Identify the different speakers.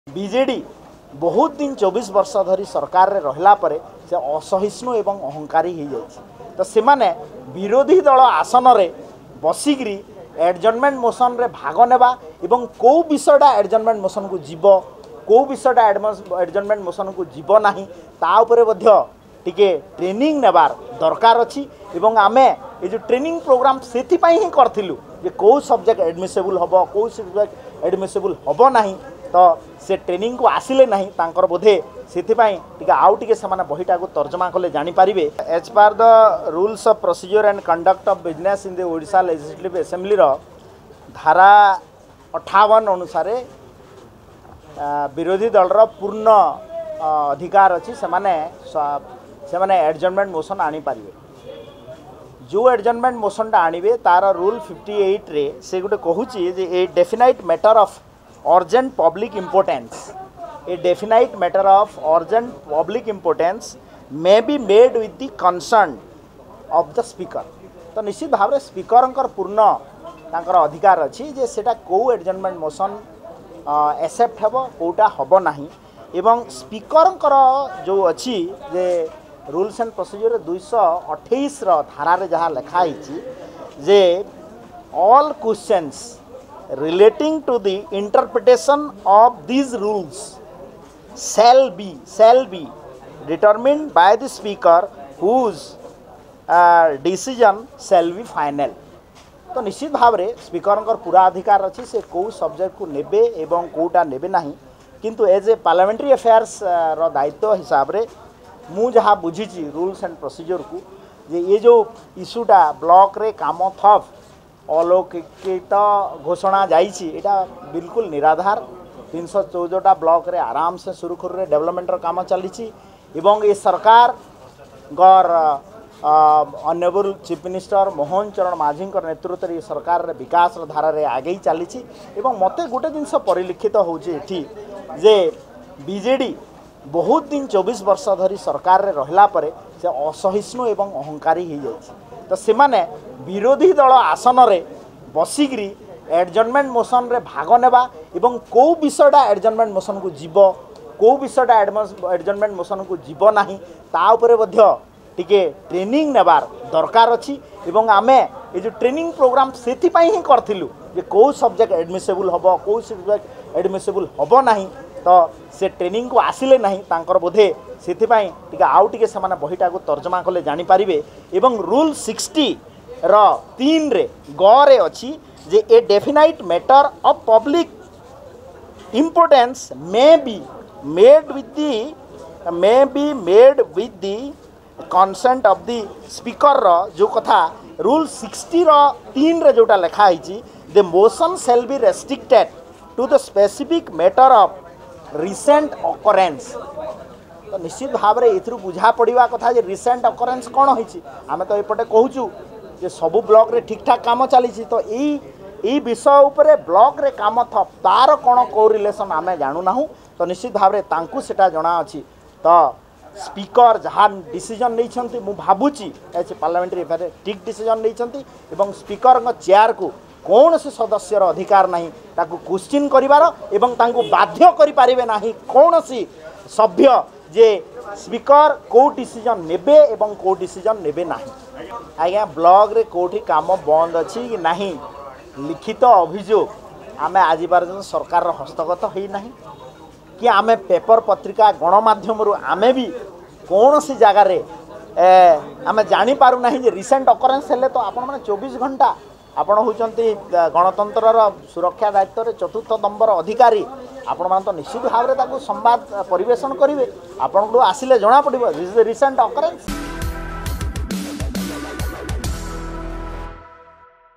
Speaker 1: BJD बहुत दिन 24 वर्ष धरी सरकार रे रहला परे से असहिष्णु एवं अहंकारी हो जाए तो से माने विरोधी दल आसन रे बसिकी एडजर्नमेंट मोशन रे भाग नेबा एवं कौ विषयटा एडजर्नमेंट मोशन को जीव कौ विषयटा एडजर्नमेंट मोशन को जीव नाही ता उपरे मध्य टिके ट्रेनिंग नेबार दरकार अछि एवं आमे ए जो ट्रेनिंग प्रोग्राम सेति पई ही करथिलु जे कौ सब्जेक्ट एडमिसेबल हबो कौ सब्जेक्ट एडमिसेबल हबो नाही तो से ट्रेनिंग को आसिले नहीं तांकर बोधे सेथिपाई टिके आउ टिके समान बहिटा को तर्जमा कले जानि पारिबे। As per the rules of procedure and conduct of business in the Odisha legislative assembly रो धारा 58 अनुसार विरोधी दल रो पूर्ण अधिकार अछि से एडजर्नमेंट मोशन आनी पारिबे। जो एडजर्नमेंट मोशन आनिबे तार रूल 58 रे से गुटे कहूची जे a definite matter of urgent public importance a definite matter of urgent public importance may be made with the consent of the speaker। तो निश्चित भाव स्पीकर पूर्ण तांकर अधिकार अच्छी जे सेटा को एडजर्नमेंट मोशन एक्सेप्ट हेबो कोटा हबो नाही एवं स्पीकर जो अच्छी जे रूल्स एंड प्रोसीजर 228 धारा रे जहाँ लिखाई जे all questions relating to the interpretation of these rules shall be determined by the speaker whose decision shall be final। तो निश्चित भाव रे स्पीकर पूरा अधिकार अच्छी से कौ सब्जेक्ट को नेबे एवं कोटा नेबे नहीं किंतु एज ए पार्लियामेंट्री अफेयर्स रो दायित्व हिसाब रे मु जहाँ बुझी रूल्स एंड प्रोसीजर को जे ये जो इश्यूटा ब्लॉक रे काम थप अलौकिक घोषणा जाइए एटा बिल्कुल निराधार 314टा ब्लॉक रे आराम से सुरखुर रे डेवलपमेंट काम चली एवं ये सरकार गौर honourable chief minister Mohan Charan Majhi नेतृत्व रे सरकार रे विकास धारा रे आगे चली एवं मते गोटे जिनस परिलक्षित होउछि एठी जे बीजेडी बहुत दिन 24 वर्ष धरी सरकार रे रहला परे से असहिष्णु एवं अहंकारी हो जाए तो से माने विरोधी दल आसन रे बसिकी एडजर्नमेंट मोशन रे भाग नेबा एवं कौ विषयटा एडजर्नमेंट मोशन को जीव कौ विषयटा एडजर्नमेंट मोशन को जीव नाही ता उपरे मध्य टिके ट्रेनिंग नेबार दरकार अछि एवं आमे ए जो ट्रेनिंग प्रोग्राम सेति पई ही करथिलु जे कौ सब्जेक्ट एडमिसेबल हबो कौ सब्जेक्ट एडमिसेबल हबो नाही तो से ट्रेनिंग को आसिले नहीं तांकर बोधे सेथिपाई टिके आउ टिके समान बहिटा को तर्जमा कले जानि पारिबे। एवं रूल 60 रो 3 रे ग रे अछि जे a definite matter of public importance may be made with the consent of the speaker रो जो कथा रूल 60 रो 3 रे जोटा लिखा हिची the motion shall be restricted to the specific matter of recent occurrence. तो निश्चित भाव में ये बुझा पड़ा कथा जे रिसेंट ऑकरेंस कौन होइछि आमे तो एपटे कहूचु जे सबु ब्लॉक रे ठीक ठाक काम चली तो ई विषय उपरे ब्लॉक रे काम थप तार कौन को रिलेशन आमे जानू ना तो निश्चित भाव में तांकु सेटा जଣା अछि तो स्पीकर जहाँ डिसीजन नहीं मु भावुची एज पार्लियामेंट्री अफेयर ठीक डिसीजन नहीं एवं स्पीकर चेयर को कौन से सदस्यर अधिकार नहीं ताकू क्वेश्चन करिवार एवं तांकू बाध्य करि पारिबे नाही कौन सी सभ्य जे स्पीकर को डिसीजन नेबे एवं को डिसीजन नेबे नाही। आज्ञा ब्लॉक रे कोठी काम बंद अछि कि नहीं लिखित अभियोग आमे आज पर्यंत सरकार हस्तगत होई नहीं कि आमे पेपर पत्रिका गणमाध्यम आमे भी कौन सी जगह रे आमे जानी पारु नहीं जे रिसेंट ऑकरेंस हेले तो आपण माने 24 घंटा आपण होचंती गणतंत्र सुरक्षा दायित्व रे चतुर्थ नंबर अधिकारी आपण मान तो निश्चित भाव में संवाद परिवेषण करेंगे आपण आसिले जना पड़ो रिसेंट ऑकरेंस।